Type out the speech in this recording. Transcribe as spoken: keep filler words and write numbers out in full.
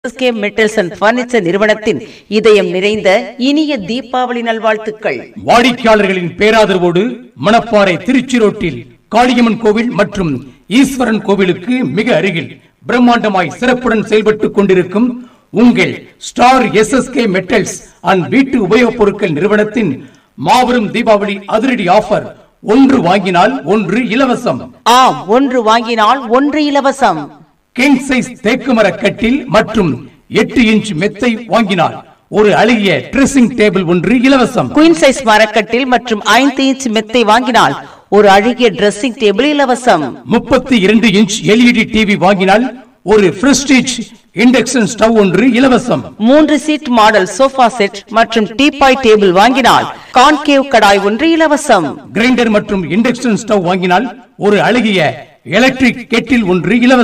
SSK metals and furniture நிறுவனத்தின் இதயம் நிறைந்த இனிய தீபாவளி நல்வாழ்த்துக்கள். வாடிக்கையாளர்களின் பேராதரவோடு மணப்பாறை திருச்சி ரோட்டில் காளியம்மன் கோவில் மற்றும் ஈஸ்வரன் கோவிலுக்கு மிக அருகில் பிரம்மாண்டமாய் சிறப்புடன் செயல்பட்டுக் கொண்டிருக்கும் உங்கள் ஸ்டார் எஸ்எஸ்கே மெட்டல்ஸ் அண்ட் வீட்டு உபயோகப் பொருட்கள் நிறுவனத்தின் மாபெரும் தீபாவளி அதிரடி ஆஃபர். ஒன்று வாங்கினால் ஒன்று இலவசம். ஆம், ஒன்று வாங்கினால் ஒன்று இலவசம். கிங் சைஸ் தேக்குமர கட்டில் மற்றும் எட்டு இன்ச் மெத்தை வாங்கினால் ஒரு அழகிய ட்ரெஸ்ஸிங் டேபிள் ஒன்று இலவசம். குயின் சைஸ் மரக்கட்டில் மற்றும் ஐந்து இன்ச் மெத்தை வாங்கினால் ஒரு அழகிய டிரெஸ்ஸிங் டேபிள் இலவசம். முப்பத்தி இரண்டு இன்ச் எல்இடி டிவி வாங்கினால் ஒரு பிரஸ்டீஜ் இண்டக்ஷன் ஸ்டவ் ஒன்று இலவசம். மூன்று சீட் மாடல் சோஃபா செட் மற்றும் டீபாய் டேபிள் வாங்கினால் கான்கேவ் கடாய் ஒன்று இலவசம். கிரைண்டர் மற்றும் இண்டக்ஷன் ஸ்டவ் வாங்கினால் ஒரு அழகிய எலக்ட்ரிக் கெட்டில் ஒன்று இலவசம்.